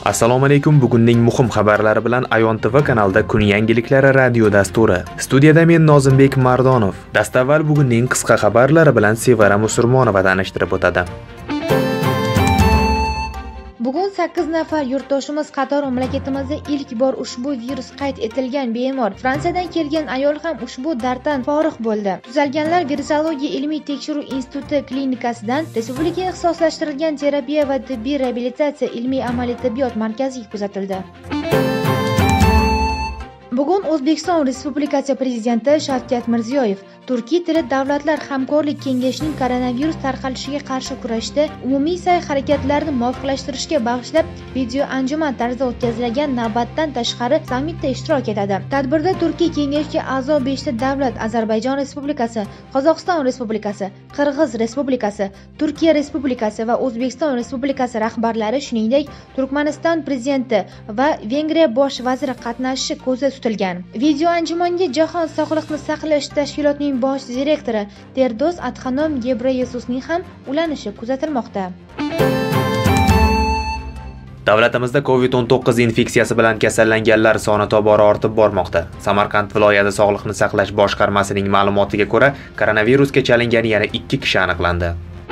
Assalomu alaykum. Bugunning muhim xabarlari bilan Ayon TV kanalida kun yangiliklari radio dasturi. Studiyada men Nozimberk Mardonov. Dastavval bugunning qisqa xabarlari bilan Sevara Musurmonova tanishtirib o'tadi. Bugun 8 nafar yurtdoshimiz qatori mamlakatimizda ilk bor ushbu virus qayd etilgan bemor Fransiyadan kelgan ayol ham ushbu darddan forig' bo'ldi. Tuzalganlar Virusologiya ilmiy tekshiruv instituti klinikasidan Respublika ixtisoslashtirilgan terapiya va tibbiy reabilitatsiya ilmiy amaliy tibbiyot markaziga kuzatildi. Bugun O'zbekiston Respublikasi Prezidenti Shavkat Mirziyoyev Turkiy tili davlatlar hamkorlik kengashining koronavirus tarqalishiga qarshi kurashda umumiy sa'y-harakatlarni muvofiqlashtirishga bag'ishlab video anjuman tarzida o'tkazilgan navbatdan tashqari sammitda ishtirok etadi. Tadbirda Turkiy kengashga a'zo 5 ta davlat Ozarbayjon Respublikasi, Qozog'iston Respublikasi, Qirg'iz Respublikasi, Turkiya Respublikasi va O'zbekiston Respublikasi rahbarlari, shuningdek Turkmaniston prezidenti va Vengriya bosh vaziri qatnashishi ko'zda tutilgan. Video anjumanga Jahon sog'liqni saqlash tashkilotining bosh direktori Terdos Adhanom Gebreyesusning ham ulanishi kuzatilmoqda. Davlatimizda COVID-19 infeksiyasi bilan kasallanganlar soni tobora ortib bormoqda. Samarqand viloyati Sog'liqni saqlash boshqarmasining ma'lumotiga ko'ra, koronavirusga chalingan yana 2 kishi aniqlandi.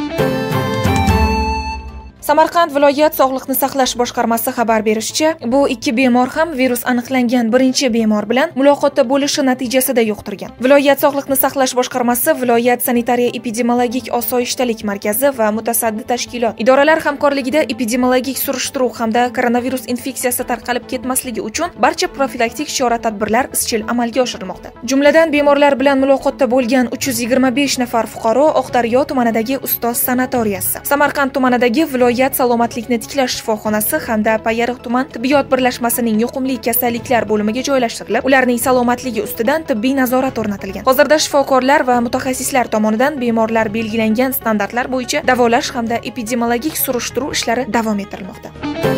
Samarqand viloyat Sog'liqni saqlash boshqarmasi xabar berishicha, bu 2 bemor ham virus aniqlangan birinchi bemor bilan muloqotda bo'lishi natijasida yuqtirgan. Viloyat Sog'liqni saqlash boshqarmasi, viloyat sanitariya epidemiologik osoyishtalik markazi va mutasaddi tashkilot idoralar hamkorligida epidemiologik surishtiruv hamda koronavirus infeksiyasi tarqalib ketmasligi uchun barcha profilaktik chora-tadbirlar izchil amalga oshirilmoqda. Jumladan bemorlar bilan muloqotda bo'lgan 325 nafar fuqaro Oqdaryo tumanidagi Ustoz sanatoriyasi, Samarqand tumanidagi viloyat salomatlikni tiklash shifoxonasi hamda Payariq tuman tibbiyot birlashmasining yuqumli kasalliklar bo'limiga joylashtirilib, ularning salomatligi ustidan tibbiy nazorat o'rnatilgan. Hozirda shifokorlar va mutaxassislar tomonidan bemorlar belgilangan standartlar bo'yicha davolash hamda epidemiologik surishtiruv ishlari davom ettirilmoqda.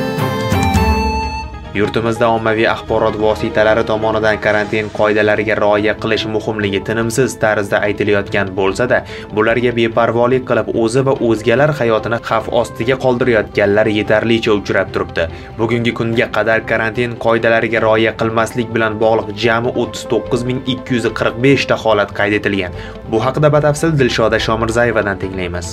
Yurtimizda ommaviy axborot vositalari tomonidan karantin qoidalariga rioya qilish muhimligi tinimsiz tarzda aytilayotgan bo'lsa-da, bularga beparvolik qilib o'zi va o'zgalar hayotini xavf ostiga qoldirayotganlar yetarlicha uchrab turibdi. Bugungi kunga qadar karantin qoidalariga rioya qilmaslik bilan bog'liq jami 39245 ta holat qayd etilgan. Bu haqida batafsil Dilshoda Shomirzayevadan tinglaymiz.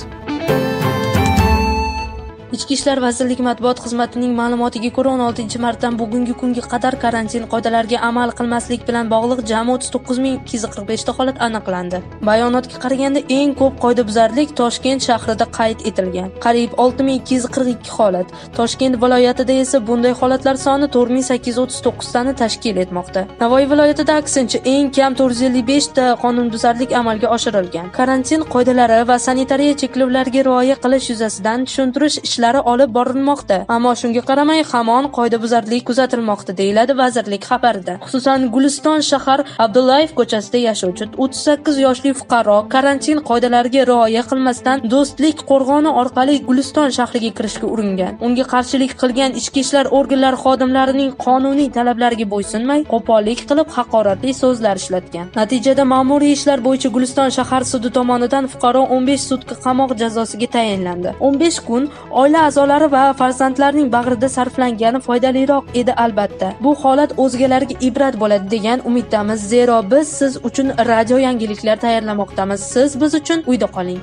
Ichki ishlar vazirligi matbuot xizmatining ma'lumotiga ko'ra 16-martdan bugungi kunga qadar karantin qoidalariga amal qilmaslik bilan bog'liq jami 39245 ta holat aniqlandi. Bayonotga qaraganda eng ko'p qoidabuzarlik Toshkent shahrida qayd etilgan, qariyb 6242 holat. Toshkent viloyatida esa bunday holatlar soni 4839 tani tashkil etmoqda. Navoiy viloyatida aksincha eng kam 455 ta qonunbuzarlik amalga oshirilgan. Karantin qoidalari va sanitariya cheklovlariga rioya qilish yuzasidan tushuntirish ishlari olib borilmoqda. Ammo shunga qaramay hamon qoidabuzarlik kuzatilmoqda, deyiladi vazirlik xabarida. Xususan, Guliston shahar Abdullayev ko'chasida yashovchi 38 yoshli fuqaro karantin qoidalariga rioya qilmasdan Do'stlik qo'rg'oni orqali Guliston shahriga kirishga uringan. Unga qarshilik qilgan ichki ishlar organlari xodimlarining qonuniy talablariga bo'ysunmay, qo'pollik qilib haqoratli so'zlar ishlatgan. Natijada ma'muriy ishlar bo'yicha Guliston shahar sudi tomonidan fuqaro 15 sutka qamoq jazosiga tayinlandi. 15 kun oila a'zolari va farzandlarining bag'rida sarflangani foydaliroq edi albatta. Bu holat o'zgalarga ibrat bo'ladi degan umiddamiz, zero biz siz uchun radio yangiliklar tayyorlamoqdamiz. Siz biz uchun uyda qoling.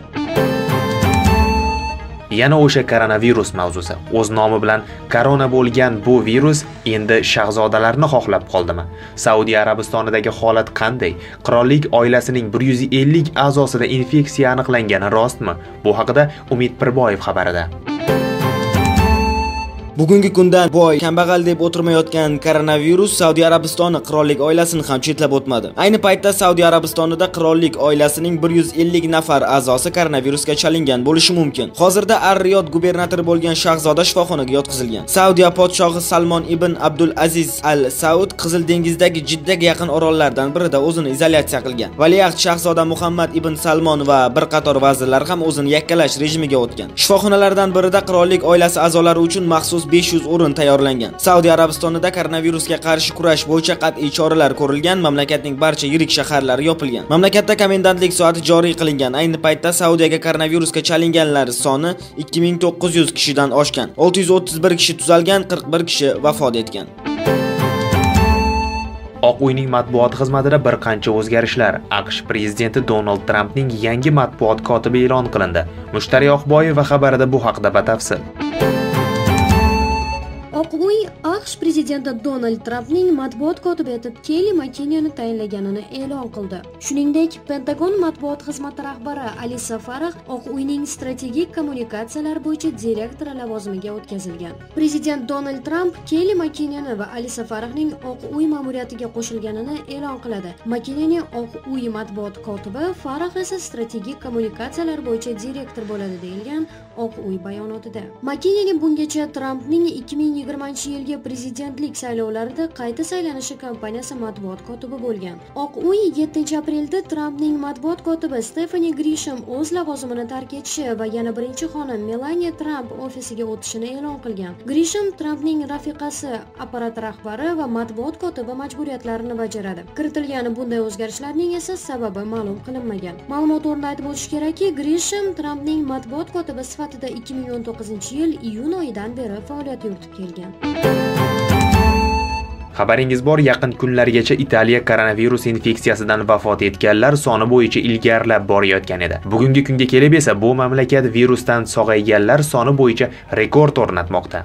Yana o'sha koronavirus mavzusi. O'z nomi bilan korona bo'lgan bu virus endi shahzodalarni xohlab qoldimi? Saudiya Arabistonidagi holat qanday? Qirollik oilasining 150 a'zosida infeksiya aniqlangani rostmi? Bu haqida Umid Pirboyev xabarida. Bugungi kundan boy, kambag'al deb o'tirmayotgan koronavirus Saudiya Arabistoni qirollik oilasini ham chetlab o'tmadi. Ayni paytda Saudiya Arabistonida qirollik oilasining 150 nafar a'zosi koronavirusga chalingan bo'lishi mumkin. Hozirda Ar-Riyod gubernatori bo'lgan shahzoda shifoxonaga yotqizilgan. Saudiya podshohi Salmon ibn Abdul Aziz Al Saud Qizil dengizdagi Jiddaga yaqin orollardan birida o'zini izolyatsiya qilgan. Valiahd shahzoda Muhammad ibn Salmon va bir qator vazirlar ham o'zini yakkalash rejimiga o'tgan. Shifoxonalardan birida qirollik oilasi a'zolari uchun maxsus maxsus 500 o'rin tayyorlangan. Saudiya Arabistonida koronavirusga qarshi kurash bo'yicha qat'iy choralar ko'rilgan, mamlakatning barcha yirik shaharlari yopilgan. Mamlakatda komendantlik soati joriy qilingan. Ayni paytda Saudiyaga koronavirusga chalinganlar soni 2900 kishidan oshgan. 631 kishi tuzalgan, 41 kishi vafot etgan. Oq uyning matbuot xizmatida bir qancha o'zgarishlar. AQSh prezidenti Donald Trampning yangi matbuot kotibi e'lon qilindi. Mushtariy Oqboyeva xabarida bu haqda batafsil. Oq uy AQSh prezidenti Donald Trampning matbuot kotibi etib Kelli McKinnoni tayinlaganini e'lon qildi. Shuningdek, Pentagon matbuot xizmati rahbari Alisa Farah Oq uyning strategik kommunikatsiyalar bo'yicha direktori lavozimiga o'tkazilgan. Prezident Donald Tramp Kelli McKinnoni va Alisa Farahning Oq uy ma'muriyatiga qo'shilganini e'lon qiladi. McKinnoni Oq uy matbuot kotibi, Farah esa strategik kommunikatsiyalar bo'yicha direktor bo'ladi deyilgan Oq uy bayonotida. McKinnoni bungacha Trampning 2020-yilgi prezidentlik saylovlarida qayta saylanishi kampaniyasi matbuot kotibi bo'lgan. Oq uy 7-aprelda Trampning matbuot kotibi Stephanie Grisham o'z lavozimini tark etishi va yana birinchi xonim Melania Trump ofisiga o'tishini e'lon qilgan. Grisham Trampning rafiqasi, apparat rahbari va matbuot kotibi majburiyatlarini bajaradi. Kiritilgan bunday o'zgarishlarning esa sababi ma'lum qilinmagan. Ma'lumot o'rnida aytib o'tish kerakki, Grisham Trampning matbuot kotibi sifatida 2019-yil iyun oyidan beri faoliyat yuritib kelgan. Xabaringiz bor, yaqin kunlargacha Italiya koronavirus infeksiyasidan vafot etganlar soni bo'yicha ilgarilab borayotgan edi. Bugungi kunga kelib esa bu mamlakat virusdan sog'ayganlar soni bo'yicha rekord o'rnatmoqda.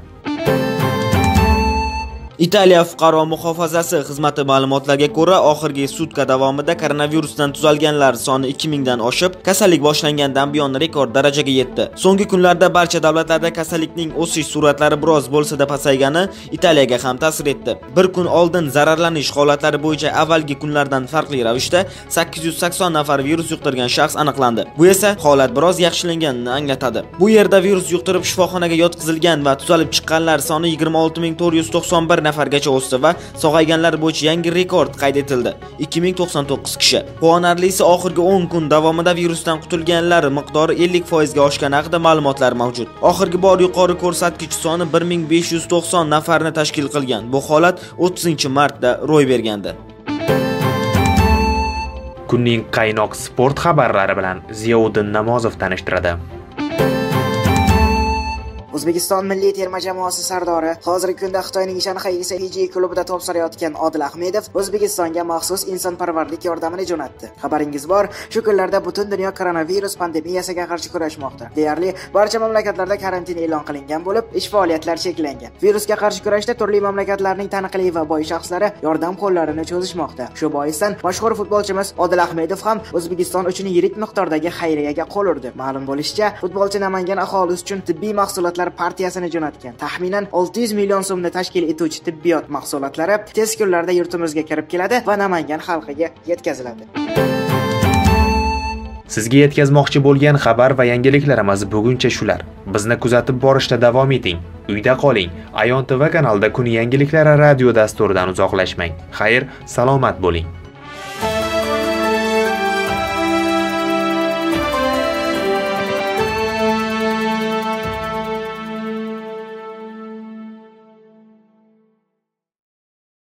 Italiya fuqaro muhofazasi xizmati ma'lumotlariga ko'ra, oxirgi sutka davomida koronavirusdan tuzalganlar soni 2000 dan oshib, kasallik boshlangandan buyon rekord darajaga yetdi. So'nggi kunlarda barcha davlatlarda kasallikning o'sish sur'atlari biroz bo'lsa-da pasaygani Italiyaga ham ta'sir etdi. Bir kun oldin zararlanish holatlari bo'yicha avvalgi kunlardan farqli ravishda 880 nafar virus yuqtirgan shaxs aniqlandi. Bu esa holat biroz yaxshilanganini anglatadi. Bu yerda virus yuqtirib shifoxonaga yotqizilgan va tuzalib chiqqanlar soni 26491 nafargacha o'sdi va sog'ayganlar bo'yicha yangi rekord qayd etildi. 2099 kishi. Quvonarlisi, oxirgi 10 kun davomida virusdan qutulganlar miqdori 50% ga oshgani haqida ma'lumotlar mavjud. Oxirgi bor yuqori ko'rsatkich soni 1590 nafarni tashkil qilgan. Bu holat 30-martda ro'y bergandi. Kunning qaynoq sport xabarlari bilan Ziyovuddin Namozov tanishtiradi. O'zbekiston milliy terma jamoasi sardori, hozirgi kunda Xitoyning Shanxay Fiji klubida to'p surayotgan Odil Ahmedov O'zbekistonga maxsus insonparvarlik yordamini jo'natdi. Xabaringiz bor, shu kunlarda butun dunyo koronavirus pandemiyasiga qarshi kurashmoqda. Deyarli barcha mamlakatlarda karantin e'lon qilingan bo'lib, ish faoliyatlari cheklangan. Virusga qarshi kurashda turli mamlakatlarning taniqli va boy shaxslari yordam qo'llarini cho'zishmoqda. Shu boisdan mashhur futbolchimiz Odil Ahmedov ham O'zbekiston uchun yirik miqdordagi xayriyaga qo'l urdi. Ma'lum bo'lishicha, futbolchi Namangan aholisi uchun tibbiy mahsulotlar partiyasini jo'natgan. Taxminan 600 million so'mni tashkil etuvchi tibbiyot mahsulotlari tez kunlarda yurtimizga kirib keladi va Namangan xalqiga yetkaziladi. Sizga yetkazmoqchi bo'lgan xabar va yangiliklarimiz buguncha shular. Bizni kuzatib borishda davom eting. Uyda qoling. Ayon TV kanalida kun yangiliklari radio dasturidan uzoqlashmang. Xayr, salomat bo'ling.